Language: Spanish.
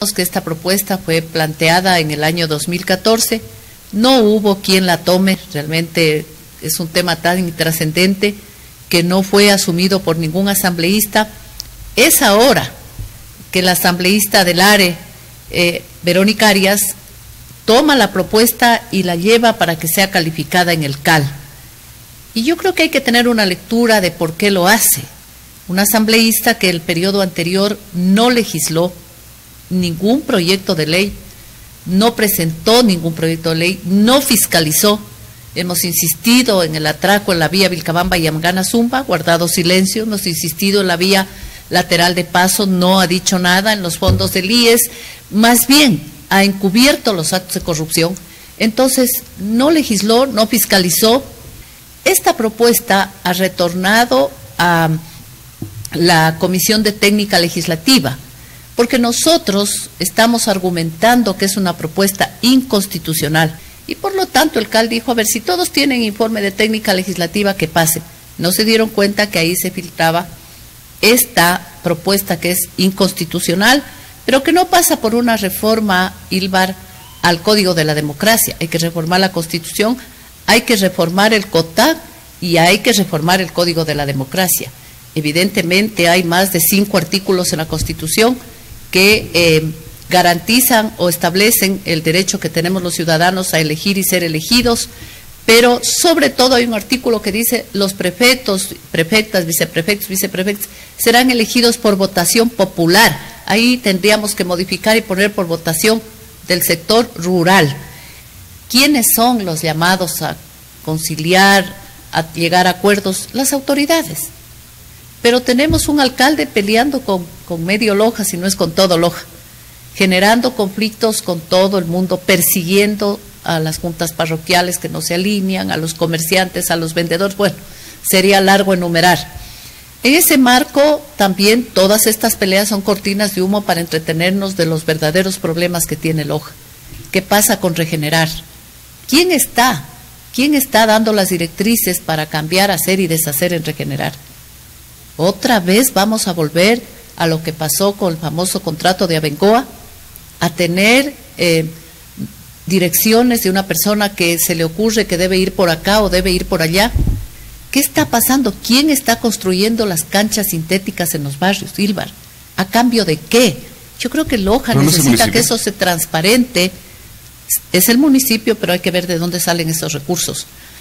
que esta propuesta fue planteada en el año 2014, no hubo quien la tome, realmente es un tema tan intrascendente que no fue asumido por ningún asambleísta. Es ahora que la asambleísta del ARE, Verónica Arias, toma la propuesta y la lleva para que sea calificada en el CAL. Y yo creo que hay que tener una lectura de por qué lo hace. Una asambleísta que el periodo anterior no legisló ningún proyecto de ley, no presentó ningún proyecto de ley, no fiscalizó. Hemos insistido en el atraco en la vía Vilcabamba y Amgana-Zumba, guardado silencio. Hemos insistido en la vía lateral de paso, no ha dicho nada. En los fondos del IES, más bien ha encubierto los actos de corrupción. Entonces, no legisló, no fiscalizó. Esta propuesta ha retornado a la Comisión de Técnica Legislativa, porque nosotros estamos argumentando que es una propuesta inconstitucional. Y por lo tanto el CAL dijo, a ver, si todos tienen informe de técnica legislativa, que pase. No se dieron cuenta que ahí se filtraba esta propuesta que es inconstitucional, pero que no pasa por una reforma, Ilvar, al Código de la Democracia. Hay que reformar la Constitución, hay que reformar el COTAC y hay que reformar el Código de la Democracia. Evidentemente hay más de 5 artículos en la Constitución que garantizan o establecen el derecho que tenemos los ciudadanos a elegir y ser elegidos, pero sobre todo hay un artículo que dice los prefectos, prefectas, viceprefectos serán elegidos por votación popular. Ahí tendríamos que modificar y poner por votación del sector rural. ¿Quiénes son los llamados a conciliar, a llegar a acuerdos? Las autoridades. Pero tenemos un alcalde peleando con medio Loja, si no es con todo Loja, generando conflictos con todo el mundo, persiguiendo a las juntas parroquiales que no se alinean, a los comerciantes, a los vendedores. Bueno, sería largo enumerar. En ese marco también todas estas peleas son cortinas de humo para entretenernos de los verdaderos problemas que tiene Loja. ¿Qué pasa con Regenerar? ¿Quién está dando las directrices para cambiar, hacer y deshacer en Regenerar? Otra vez vamos a volver a lo que pasó con el famoso contrato de Abengoa, a tener direcciones de una persona que se le ocurre que debe ir por acá o debe ir por allá. ¿Qué está pasando? ¿Quién está construyendo las canchas sintéticas en los barrios, Ilvar? ¿A cambio de qué? Yo creo que Loja necesita que eso se transparente. Es el municipio, pero hay que ver de dónde salen esos recursos.